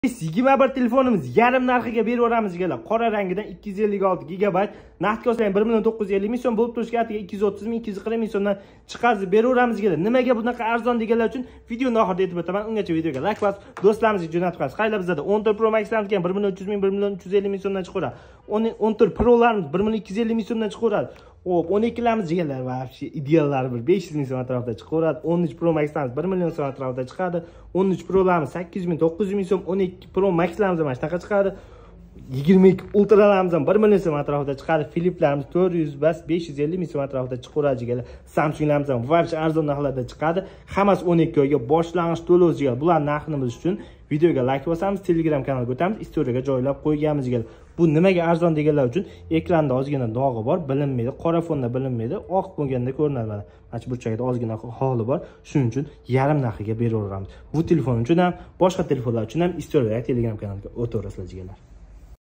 21 telefonimiz yarim narxiga berib yuboramiz jigarlar. Qora rangidan 256 GB, naqd olsang 1.950 million so'm bo'lib turishi ketiga 230 ming, 240 ming so'mdan chiqazib berib yuboramiz jigarlar. Nimaga bunaqa arzon deganlar uchun videoni oxirida aytib o'taman. Ungacha videoga like bosib, do'stlarimizga jo'natib qo'yasiz. Qaylar bizda 14 Pro Max'larimiz ham 1.300 ming, 1.350 ming so'mdan chiqaveradi. 14 Pro'larimiz 1.250 ming so'mdan chiqaveradi. Hop, 12'larimiz jigarlar вообще ideallari bir 500 ming so'm atrofida chiqaveradi. 13 Pro Max'larimiz 1 million so'm atrofida chiqadi. 13 Pro'larimiz 800 ming, 900 ming so'm, 12 Pro Max'larimiz ham shunaqa chiqadi. 22 Ultra'larimiz ham 1 million so'm atrofida chiqadi. Philips'larimiz 400 bas 550 ming so'm atrofida chiqaveradi jigarlar. Samsung'larimiz ham вообще arzon narxlarda chiqadi. Hammasi 12 oyga boshlang'ich to'lov jigarlar. Bular narximiz uchun videoga like bosamiz, Telegram kanaliga o'tamiz, istoriyaga joylab qo'yganmiz jigarlar. Bu nimaga arzon deganlar uchun ekranda ozgina dog'i bor, bilinmaydi, qora fonda bilinmaydi, oq bo'lganda ko'rinadi mana. Mana burchagida ozgina holi bor. Shuning uchun yarim narxiga beraveramiz. Bu telefon uchun ham, boshqa telefonlar uchun ham istoriyaga Telegram kanaliga o'taverasizlar jigarlar.